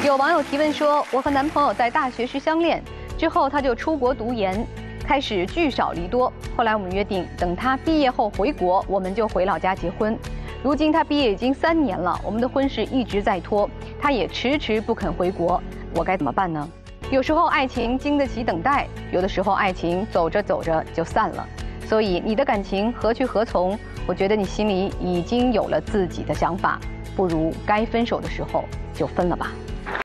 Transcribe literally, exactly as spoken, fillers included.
有网友提问说，我和男朋友在大学时相恋，之后他就出国读研，开始聚少离多。后来我们约定，等他毕业后回国，我们就回老家结婚。如今他毕业已经三年了，我们的婚事一直在拖，他也迟迟不肯回国，我该怎么办呢？有时候爱情经得起等待，有的时候爱情走着走着就散了。所以你的感情何去何从？我觉得你心里已经有了自己的想法，不如该分手的时候就分了吧。